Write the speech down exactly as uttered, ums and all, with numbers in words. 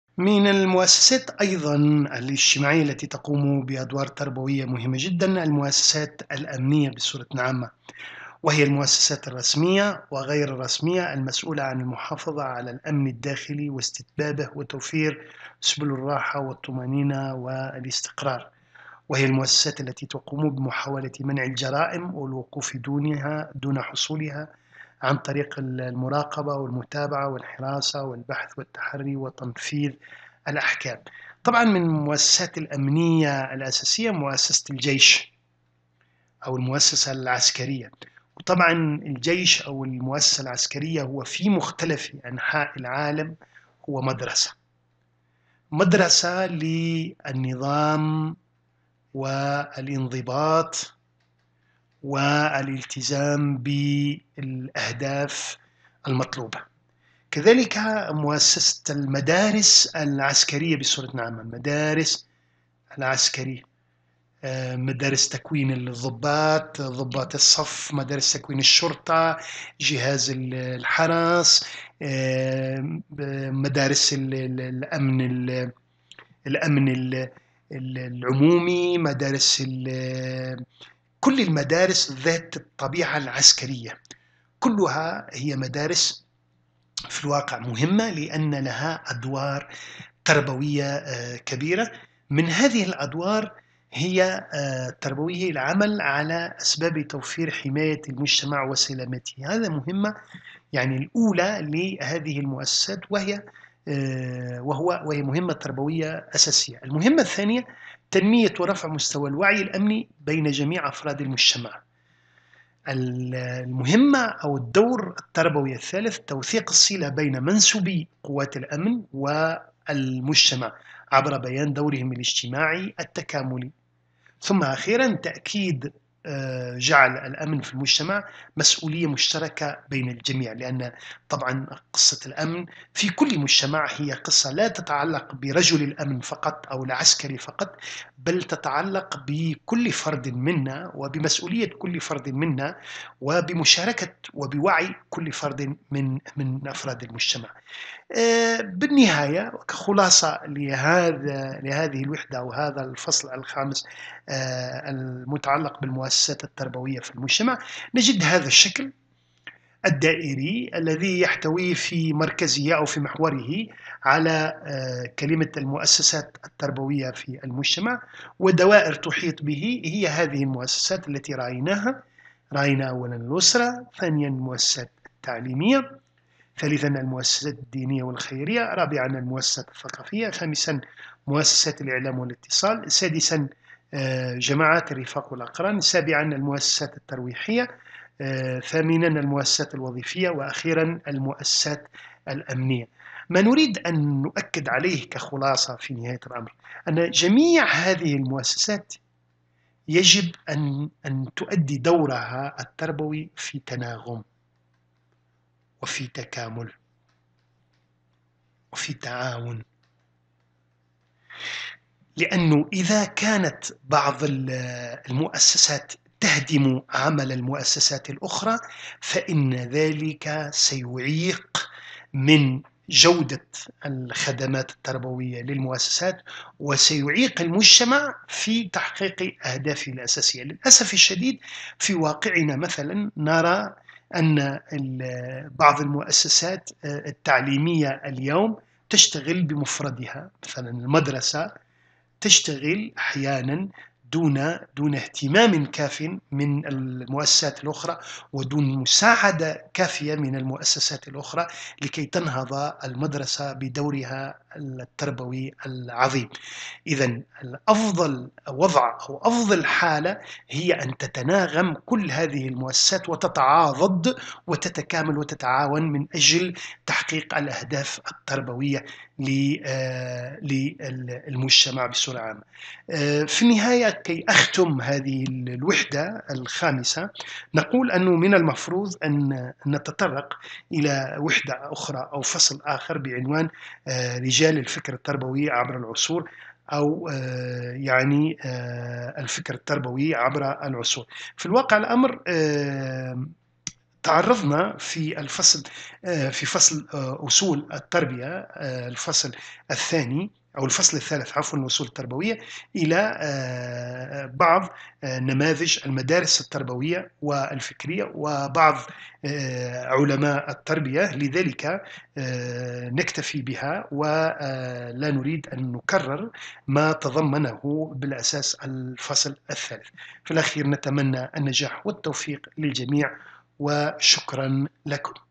من المؤسسات أيضًا الاجتماعية التي تقوم بأدوار تربوية مهمة جدًا، المؤسسات الأمنية بصورة عامة، وهي المؤسسات الرسمية وغير الرسمية المسؤولة عن المحافظة على الأمن الداخلي واستتبابه وتوفير سبل الراحة والطمأنينة والاستقرار، وهي المؤسسات التي تقوم بمحاولة منع الجرائم والوقوف دونها دون حصولها عن طريق المراقبة والمتابعة والحراسة والبحث والتحري وتنفيذ الأحكام. طبعا من المؤسسات الأمنية الأساسية مؤسسة الجيش أو المؤسسة العسكرية، وطبعا الجيش أو المؤسسة العسكرية هو في مختلف أنحاء العالم هو مدرسة مدرسة للنظام والانضباط والالتزام بالأهداف المطلوبة. كذلك مؤسسة المدارس العسكرية بصورة عامة، المدارس العسكرية، مدارس تكوين الضباط، ضباط الصف، مدارس تكوين الشرطة، جهاز الحرس، مدارس الأمن الأمن العمومي، مدارس كل المدارس ذات الطبيعة العسكرية كلها هي مدارس في الواقع مهمة لأن لها أدوار تربوية كبيرة. من هذه الأدوار هي تربوية العمل على أسباب توفير حماية المجتمع وسلامته، هذا مهمة يعني الأولى لهذه المؤسسات، وهي وهو وهي مهمة تربوية أساسية. المهمة الثانية تنمية ورفع مستوى الوعي الأمني بين جميع أفراد المجتمع. المهمة أو الدور التربوي الثالث توثيق الصلة بين منسوبي قوات الأمن والمجتمع عبر بيان دورهم الاجتماعي التكاملي. ثم أخيرا تأكيد جعل الأمن في المجتمع مسؤولية مشتركة بين الجميع، لأن طبعا قصة الأمن في كل مجتمع هي قصة لا تتعلق برجل الأمن فقط أو العسكري فقط، بل تتعلق بكل فرد منا وبمسؤولية كل فرد منا وبمشاركة وبوعي كل فرد من من أفراد المجتمع. بالنهاية كخلاصة لهذا لهذه الوحدة أو هذا الفصل الخامس المتعلق بالمؤسسات التربوية في المجتمع، نجد هذا الشكل الدائري الذي يحتوي في مركزية أو في محوره على كلمة المؤسسات التربوية في المجتمع، ودوائر تحيط به هي هذه المؤسسات التي رأيناها. رأينا أولا الأسرة، ثانيا المؤسسات التعليمية، ثالثا المؤسسات الدينية والخيرية، رابعا المؤسسات الثقافية، خامسا مؤسسات الإعلام والاتصال، سادسا جماعات الرفاق والأقران، سابعا المؤسسات الترويحية، ثامنا المؤسسات الوظيفية، وأخيرا المؤسسات الأمنية. ما نريد أن نؤكد عليه كخلاصة في نهاية الأمر أن جميع هذه المؤسسات يجب أن, أن تؤدي دورها التربوي في تناغم وفي تكامل وفي تعاون، لأنه إذا كانت بعض المؤسسات تهدم عمل المؤسسات الأخرى فإن ذلك سيعيق من جودة الخدمات التربوية للمؤسسات وسيعيق المجتمع في تحقيق أهدافه الأساسية. للأسف الشديد في واقعنا مثلا نرى أن بعض المؤسسات التعليمية اليوم تشتغل بمفردها، مثلا المدرسة تشتغل أحيانا دون دون اهتمام كاف من المؤسسات الأخرى ودون مساعدة كافية من المؤسسات الأخرى لكي تنهض المدرسة بدورها التربوي العظيم. إذن الأفضل وضع أو أفضل حالة هي أن تتناغم كل هذه المؤسسات وتتعاضد وتتكامل وتتعاون من أجل تحقيق الأهداف التربوية للمجتمع بصورة عامة. في النهاية كي أختم هذه الوحدة الخامسة نقول أنه من المفروض أن نتطرق إلى وحدة أخرى أو فصل آخر بعنوان رجال الفكر التربوي عبر العصور، أو يعني الفكر التربوي عبر العصور. في الواقع الأمر تعرضنا في الفصل في فصل أصول التربية، الفصل الثاني أو الفصل الثالث عفوا، الأصول التربوية، إلى بعض نماذج المدارس التربوية والفكرية وبعض علماء التربية. لذلك نكتفي بها ولا نريد أن نكرر ما تضمنه بالأساس الفصل الثالث. في الأخير نتمنى النجاح والتوفيق للجميع، وشكرا لكم.